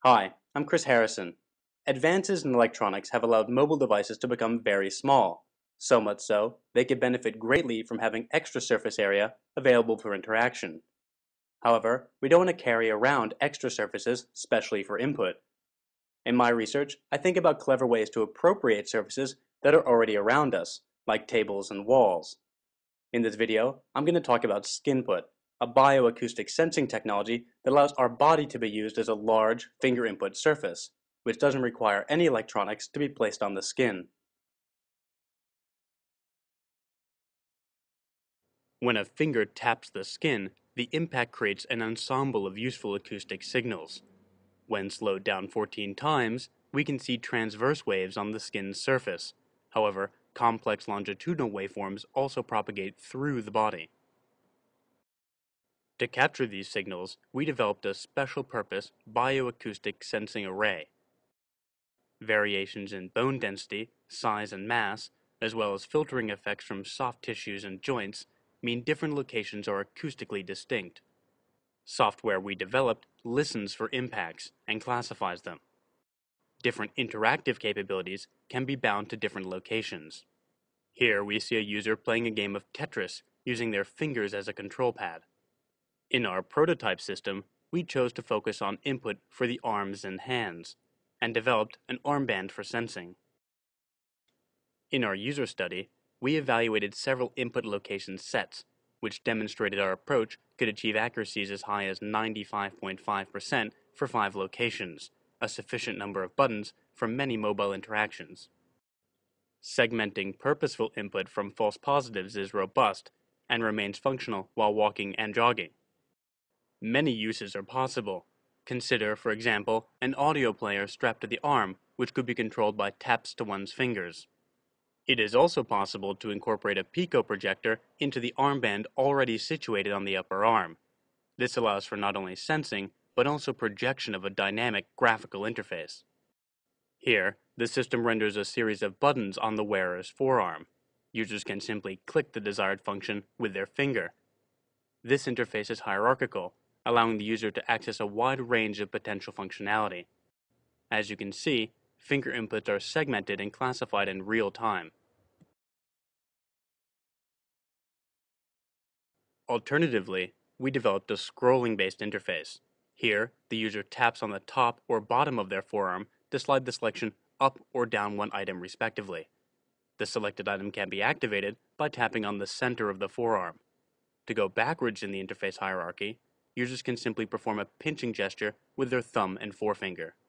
Hi, I'm Chris Harrison. Advances in electronics have allowed mobile devices to become very small, so much so they could benefit greatly from having extra surface area available for interaction. However, we don't want to carry around extra surfaces, especially for input. In my research, I think about clever ways to appropriate surfaces that are already around us, like tables and walls. In this video, I'm going to talk about skinput, a bioacoustic sensing technology that allows our body to be used as a large finger input surface, which doesn't require any electronics to be placed on the skin. When a finger taps the skin, the impact creates an ensemble of useful acoustic signals. When slowed down 14 times, we can see transverse waves on the skin's surface. However, complex longitudinal waveforms also propagate through the body. To capture these signals, we developed a special-purpose bioacoustic sensing array. Variations in bone density, size, and mass, as well as filtering effects from soft tissues and joints, mean different locations are acoustically distinct. Software we developed listens for impacts and classifies them. Different interactive capabilities can be bound to different locations. Here we see a user playing a game of Tetris using their fingers as a control pad. In our prototype system, we chose to focus on input for the arms and hands, and developed an armband for sensing. In our user study, we evaluated several input location sets, which demonstrated our approach could achieve accuracies as high as 95.5% for 5 locations, a sufficient number of buttons for many mobile interactions. Segmenting purposeful input from false positives is robust and remains functional while walking and jogging. Many uses are possible. Consider, for example, an audio player strapped to the arm, which could be controlled by taps to one's fingers. It is also possible to incorporate a pico projector into the armband already situated on the upper arm. This allows for not only sensing, but also projection of a dynamic graphical interface. Here, the system renders a series of buttons on the wearer's forearm. Users can simply click the desired function with their finger. This interface is hierarchical, allowing the user to access a wide range of potential functionality. As you can see, finger inputs are segmented and classified in real time. Alternatively, we developed a scrolling-based interface. Here, the user taps on the top or bottom of their forearm to slide the selection up or down one item respectively. The selected item can be activated by tapping on the center of the forearm. To go backwards in the interface hierarchy, users can simply perform a pinching gesture with their thumb and forefinger.